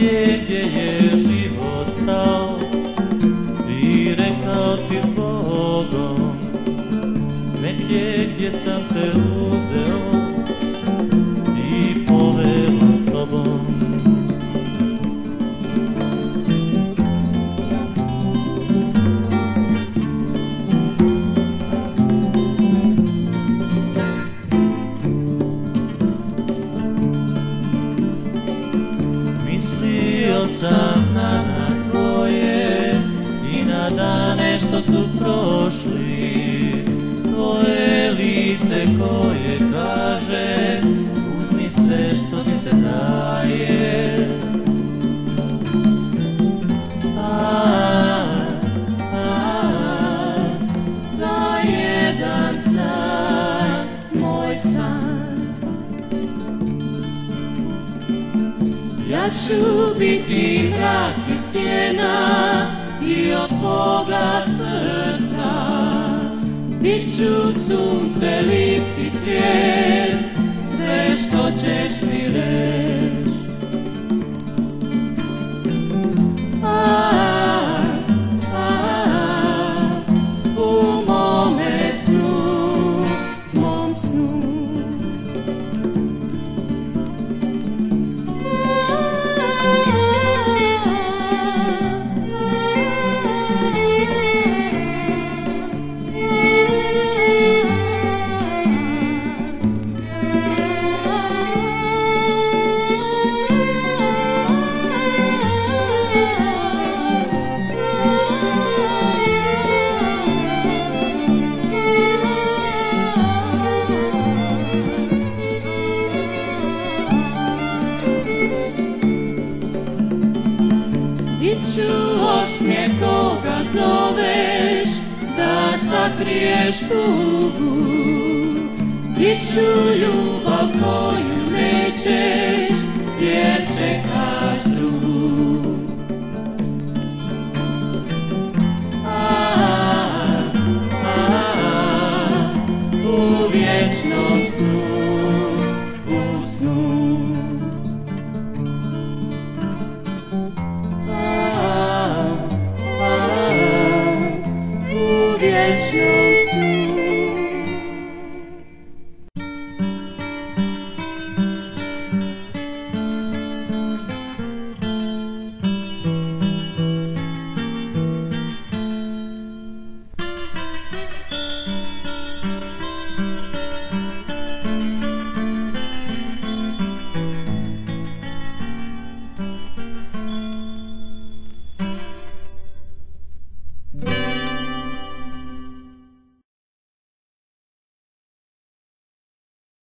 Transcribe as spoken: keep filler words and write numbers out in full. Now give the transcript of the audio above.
negdje gdje je život stao i rekao ti s Bogom, negdje gdje sam te uzeo i poveo sobom. Mislio sam na nas dvoje i na dane što su prošli, tvoje lice koje kaže uzmi sve što ti se daje. A, a, za jedan san, moj san, ja ću biti mrak i sjena i od tvoga srca bit ću sunce, list i cvijet, sve što ćeš mi reć. A, a, u mome snu, mom snu. Biću osmijeh koga zoveš da sakriješ tugu, biću ljubav koju nećeš jer čekaš drugu. A, a, a, u vječnom snu.